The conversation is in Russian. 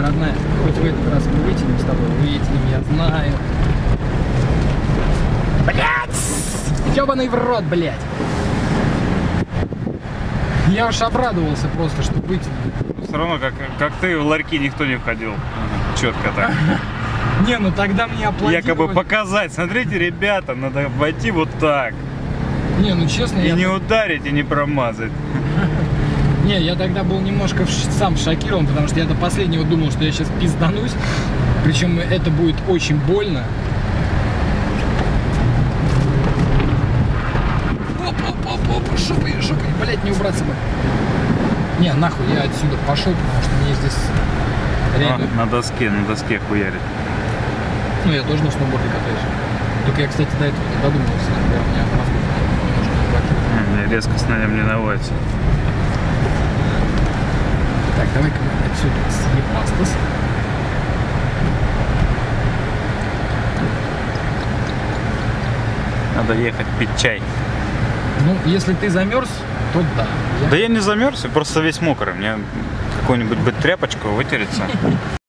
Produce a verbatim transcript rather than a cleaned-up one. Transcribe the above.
родная, хоть в этот раз мы вытянем с тобой, вытянем, я знаю. Блять! Ёбаный в рот, блять! Я уж обрадовался просто, что вытянем. Все равно, как, как ты, в ларьки никто не входил. Четко так. Не, ну тогда мне аплодировали. Якобы показать. Смотрите, ребята, надо войти вот так. Не, ну честно, и я... не ударить, и не промазать. Не, я тогда был немножко сам шокирован, потому что я до последнего думал, что я сейчас пизданусь. Причем это будет очень больно. Оп-оп-оп-оп, шопы, шопы, блять, не убраться бы. Не, нахуй, я отсюда пошел, потому что мне здесь реально... А, на доске, на доске хуярит. Ну, я тоже на сноуборде катаюсь. Только я, кстати, до этого не додумался. Я, у меня мозгов немножко не хватило. Мне резко с ним не наводится. Так, давай-ка мы отсюда съебастос. Надо ехать пить чай. Ну, если ты замерз, то да. Я... Да я не замерз, я просто весь мокрый. Мне какую-нибудь бы тряпочку вытереться.